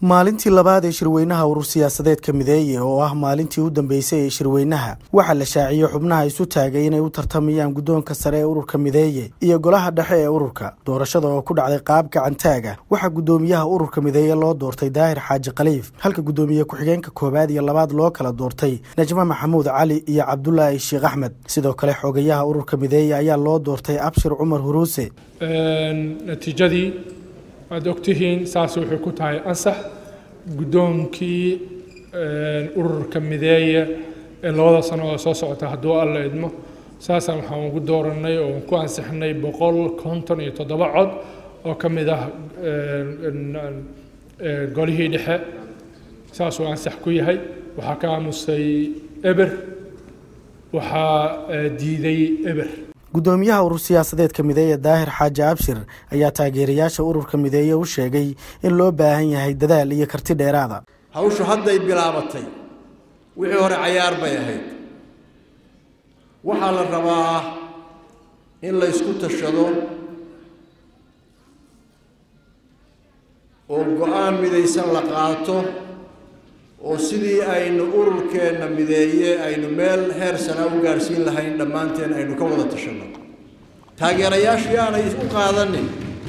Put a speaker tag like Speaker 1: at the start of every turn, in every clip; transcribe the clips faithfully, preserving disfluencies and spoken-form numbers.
Speaker 1: maalintii labaad ee shirweynaha urur siyaasadeedka mideeye oo ah maalintii u dambeysay ee shirweynaha waxa la shaaciyay xubnaha isu taagay inay u tartamayaan guddoonka sare ee ururka mideeye iyo golaha dhexe ee ururka doorashada oo ku dhacday qaab gacantaaga waxa gudoomiyaha ururka mideeye loo doortay Daahir Xaaji Khaliif halka gudoomiye ku-xigeenka koobaad iyo labaad loo kala doortay Najma Maxamuud Cali iyo Cabdullaahi Sheekh Axmed sidoo kale xogayaha ururka mideeye ayaa loo doortay Abshir Cumar Huruuse
Speaker 2: natiijadii aad ogtihiin saas wuxuu ku tahay ansax gudoonkii ururka mideeye ee labada sano oo soo socota hadduu alla idmo saasaan waxaan ugu dooranay oo ku ansixnay boqol konton iyo toddoba cod oo ka mid ah golihii dhexe saas uu ansax ku yahay waxaa ka aamusay eber waxaa diiday eber
Speaker 1: gudoomiyaha urur siyaasadeedka mideeye Daahir Xaaji Abshir ayaa taageerayaasha ururka mideeye u sheegay in loo baahan yahay dadaal iyo karti dheeraad ah
Speaker 3: hawshu hadday bilaabatay wixii hore cayaar bay ahayd waxa la rabaa in la isku tashado oo go'aan midaysan la qaato oo sidii aynu ururkeena mideeye aynu meel heer sana u gaarsiin lahayn dhammaanteen aynu ka wada tashano taageerayaashu yaanay u qaadanin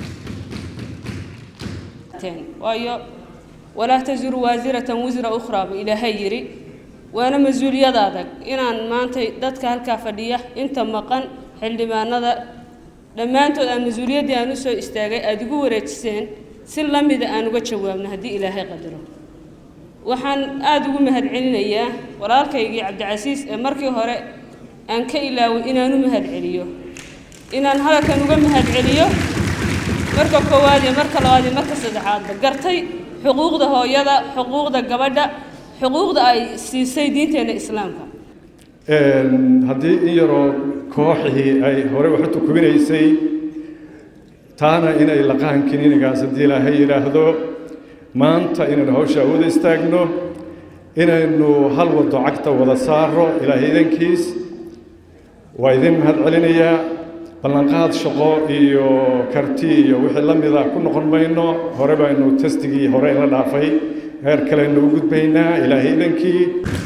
Speaker 4: waayo walaa taziru waasiratan wisra ukhra ilaahay yiri waana mas'uuliyad adag inaan maanta dadka halka fadhiya inta maqan xildhibaanada dhammaantood aan mas'uuliyadii aan u soo istaagay adigu wareejiseen si lamid ah aan uga jawaabno hadii ilaahay qadaro waxaan aad ugu mahadcelinayaa walaalkaygii Cabdicasiis ee markii hore aan ka ilaaway inaan u mahadceliyo inaan halkan uga mahadceliyo marka koowaad iyo marka labaad iyo marka saddexaad gartay xuquuqda hooyada xuquuqda gabadha xuquuqda ay siisay diinteena islaamka
Speaker 5: een hadii in yaro kooxihii ay hore wax u kubinaysay taana inay laqaan kiniinigaas hadii ilaahay yiraahdo maanta inaan hawsha wada istaagno inaynu hal wado cagta wada saaro ilaahay idinkiis waa idin mahad celinayaa ballanqaad shaqo iyo karti iyo wixii la mid ah ku noqon mayno hore baynu testigii hore la dhaafay heer kale inuu gudbaynaa ilaahay idinkii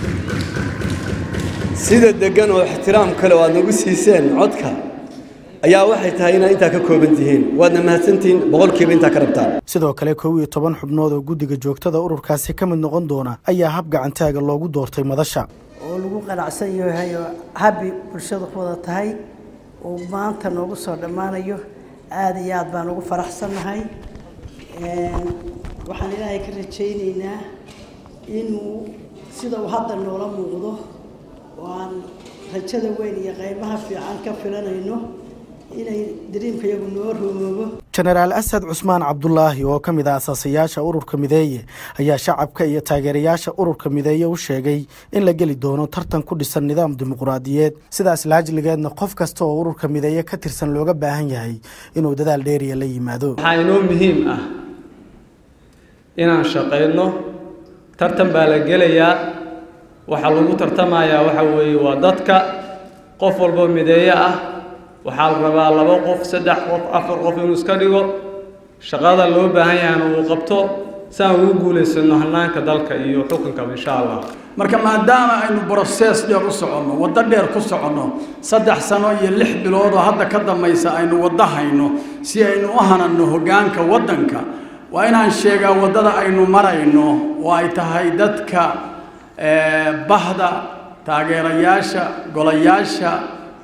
Speaker 6: sida degan oo ixtiraam kale oo aad nagu siiseen codka ayaa waxay tahay in inta ka kooban yihiin waadna mahadsantiin boqolkiiba inta ka rabtaan
Speaker 1: sidoo kale kow iyo toban xubnood oo guddiga joogtada ururkaasi ka mid noqon doona ayaa hab gacantaaga loogu doortay madasha
Speaker 7: oo lagu qanacsan yahay habi bulshada ku wada tahay oo maanta noogu soo dhamaanayo aad iyo aad baan ugu faraxsanahay een waxaan ilaahay ka rajaynaynaa inuu sida uu hadda noola muuqdo waan rajada weyn iyo qaybaha fiican ka filanayno inay dariimka iyagu noo roobo
Speaker 1: Generaal Asad Cusmaan Cabdullaahi oo ka mid ah asaasayaasha ururka mideeye ayaa shacabka iyo taageerayaasha ururka mideeye u sheegay in la gali doono tartan ku dhisan nidaam dimuqraadiyeed sidaas laajligeedna qof kasta oo ururka mideeye ka tirsan looga baahan yahay inuu dadaal dheer la yimaado
Speaker 8: waxaa inoo muhiim ah inaan shaqeyno tartan baa la gelayaa waxa lagu tartamayaa waxa weeye waa dadka qof walba mideeye ah waxaa la rabaa laba qof saddex qof afar qof inuu iska dhigo shaqada loo baahan yahay uu qabto saan ugu guuleysano hanaanka dalka iyo xukunka insha Allah
Speaker 9: marka maadaama aynu process dheer u socono wada dheer ku socono saddex sano iyo lix bilood oo hadda ka dambaysa aynu wada hayno si aynu u hanano hogaanka wadanka waa inaan sheegaa wadada aynu marayno oo ay tahay dadka ee bahda taageerayaasha golayaasha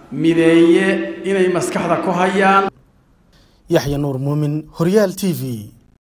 Speaker 9: mideeye inay maskaxda ku hayaan
Speaker 1: Yaxya Nuur Muumin Horyaal T V